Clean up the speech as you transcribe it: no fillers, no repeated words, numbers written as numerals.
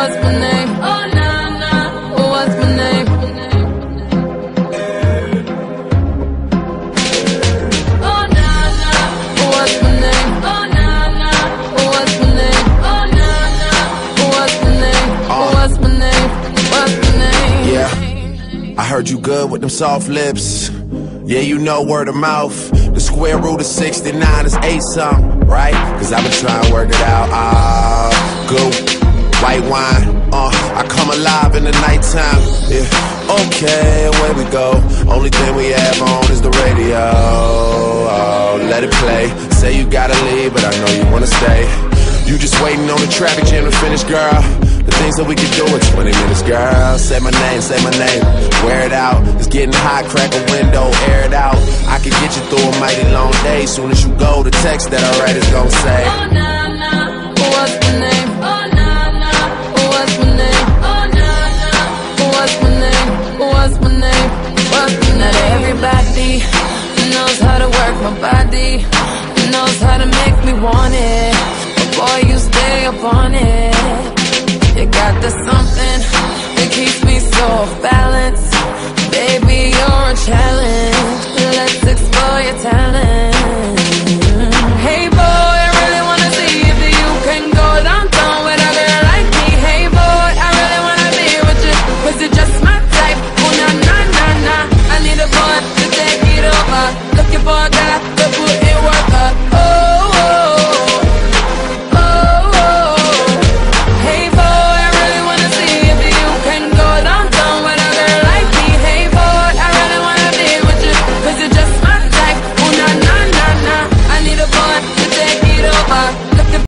What's my name? Oh, nah, nah. What's my name? Oh, nah, nah. What's my name? Oh, nah, nah. What's my name? Oh, nah, nah. What's my name? What's my name? What's my name? Yeah, I heard you good with them soft lips. Yeah, you know word of mouth. The square root of 69 is 8 something, right? Cause I've been trying to work it out. Good white wine, I come alive in the nighttime. Yeah, okay, away we go. Only thing we have on is the radio. Oh, let it play. Say you gotta leave, but I know you wanna stay. You just waiting on the traffic jam to finish, girl. The things that we could do in 20 minutes, girl. Say my name, wear it out. It's getting hot, crack a window, air it out. I can get you through a mighty long day. Soon as you go, the text that I write is gon' say, oh, nah, nah, what's my name? Oh, nah, nah, what's my name? Oh, nah, nah, what's my name? What's my name? What's my name? Not everybody knows how to work my body, knows how to make me want it. But boy, you stay up on it.